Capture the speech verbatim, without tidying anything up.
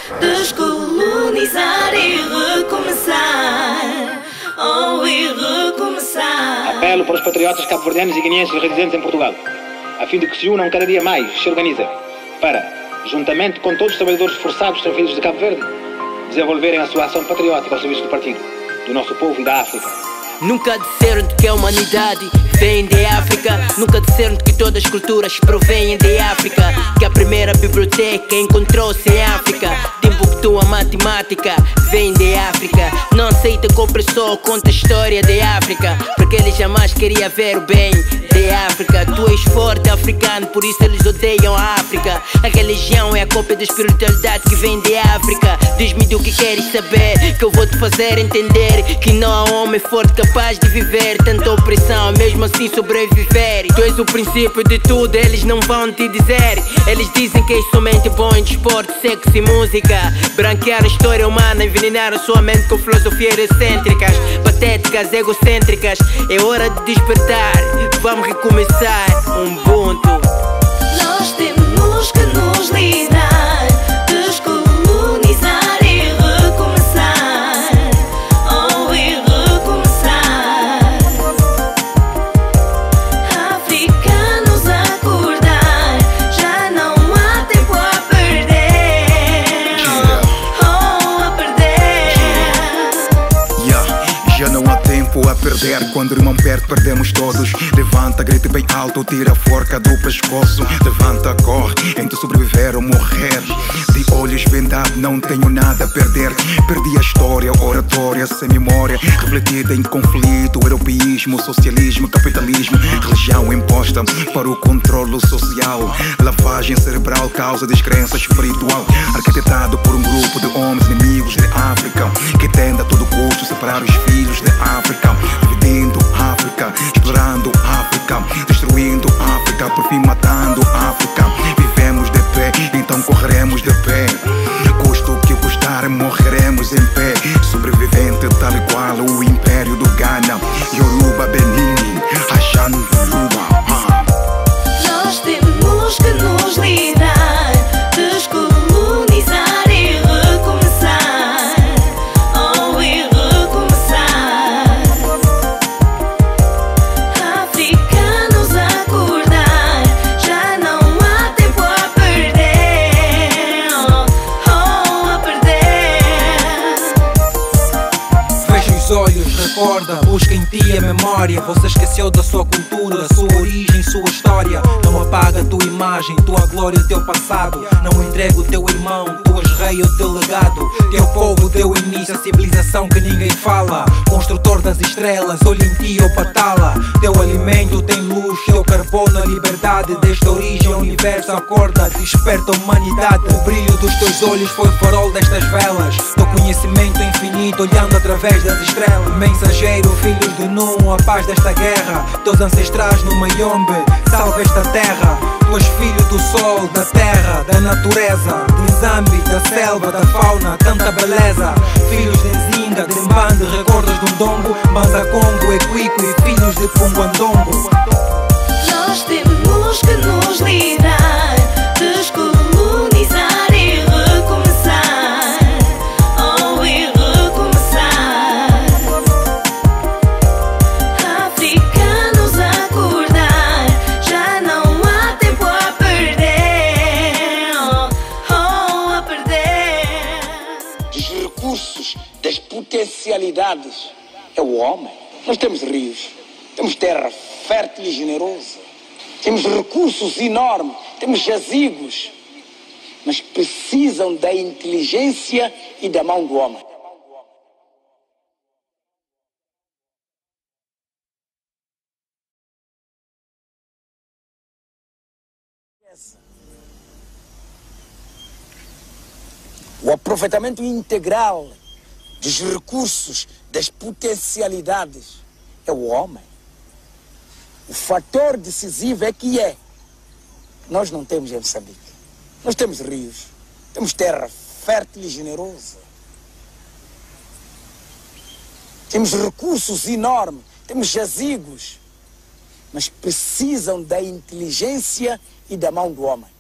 descolonizar e recomeçar. Oh, e recomeçar. Apelo para os patriotas cabo-verdianos e guineenses residentes em Portugal, a fim de que se unam cada dia mais, se organizem, para, juntamente com todos os trabalhadores forçados transferidos de Cabo Verde, desenvolverem a sua ação patriótica ao serviço do partido, do nosso povo e da África. Nunca disseram que a humanidade vem de África. Nunca disseram que todas as culturas provêm de África. Que a primeira biblioteca encontrou-se em África. Timbuktu, a matemática vem de África. Não aceita que o opressor conta a história de África, porque ele jamais queria ver o bem de África. Tu és forte africano, por isso eles odeiam a África. A religião é a cópia da espiritualidade que vem de África. Diz-me do que queres saber, que eu vou te fazer entender que não há homem forte capaz de viver tanta opressão, mesmo assim sobreviver. Tu és o princípio de tudo, eles não vão te dizer. Eles dizem que és somente bom em desporto, sexo e música. Branquear a história humana, envenenar a sua mente com filosofias excêntricas, patéticas, egocêntricas. É hora de despertar, vamos recomeçar. Ubuntu. Nós temos que nos ligar, descolonizar e recomeçar. Oh, e recomeçar. Africanos acordar, já não há tempo a perder. Oh, a perder. Yeah, já não há tempo a perder. Quando o irmão perde, perdemos todos. Levanta, grita bem alto, tira a forca do pescoço. Levanta, corre, entre sobreviver ou morrer. De olhos vendados, não tenho nada a perder. Perdi a história, oratória, sem memória, refletida em conflito, europeísmo, socialismo, capitalismo, religião imposta para o controle social, lavagem cerebral, causa descrença espiritual, arquitetado por um grupo de homens inimigos de África, que tenta a todo custo separar os filhos de África, dividindo África, explorando África, destruindo África, por fim matando África. Vivemos de pé, então correremos de pé, custo o que custar, morreremos em pé. Sobrevivente tal e qual o império do Ghana, Yoruba, Benin, Ashan, Yoruba. Nós temos que nos ligar, descolonizar e recomeçar. Oh, e recomeçar. Africanos acordar, já não há tempo a perder. Oh, a perder. Fecha os olhos, recorda, busca em ti a memória. Você esqueceu da sua cultura, sua origem, sua história. Não apaga a tua imagem, tua glória, o teu passado. Não entrega o teu irmão, tu és rei, o teu legado. Teu povo deu início à civilização que ninguém fala. Construtor das estrelas, olha em ti, o patala. Teu alimento tem luz, teu carbono, a liberdade. Desde a origem ao universo acorda, desperta a humanidade. O brilho dos teus olhos foi o farol destas velas. Teu conhecimento infinito, olhando através das estrelas. Mensageiro, filhos de Num, a paz desta guerra. Teus ancestrais no Mayombe, salva esta terra. Tu és filho do sol, da terra, da natureza, de Nzambi, da selva, da fauna, tanta beleza. Filhos de Nzinga, de Mbande, recordas do Ndongo, Manzacongo, Equico e filhos de Punguandongo. Nós temos que nos ligar, descolonizar e recomeçar. Oh, e recomeçar. Africanos acordar, já não há tempo a perder. Oh, a perder. Dos recursos, das potencialidades é o homem. Nós temos rios, temos terra fértil e generosa, temos recursos enormes, temos jazigos, mas precisam da inteligência e da mão do homem. O aproveitamento integral dos recursos, das potencialidades é o homem. O fator decisivo é que é. Nós não temos em Moçambique. Nós temos rios, temos terra fértil e generosa. Temos recursos enormes, temos jazigos, mas precisam da inteligência e da mão do homem.